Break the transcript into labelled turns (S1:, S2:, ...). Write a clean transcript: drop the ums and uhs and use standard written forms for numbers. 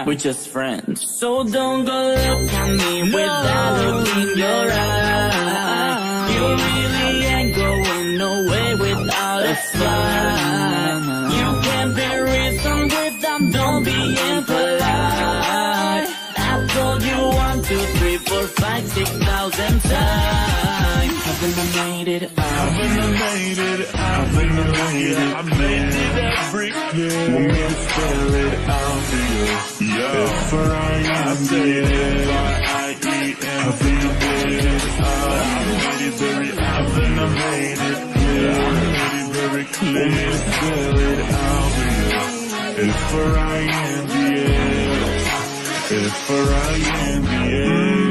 S1: we're just friends. So don't go look at me with that look in your eye. You really ain't going nowhere without a fight. You can't be reasoned with them, don't be impolite. I told you 1, 2, 3, 4, 5, 6,000 times. Haven't I made it out? Haven't I made it out? Haven't I made it? I made it every clear. Want me to spell it out for you? Yeah. F-R-I-E-N-D-A. Haven't I made it out? I made it very, haven't I made it clear? I made it very clear. Want me to spell it out for you? F-R-I-E-N-D-A. F-R-I-E-N-D-A.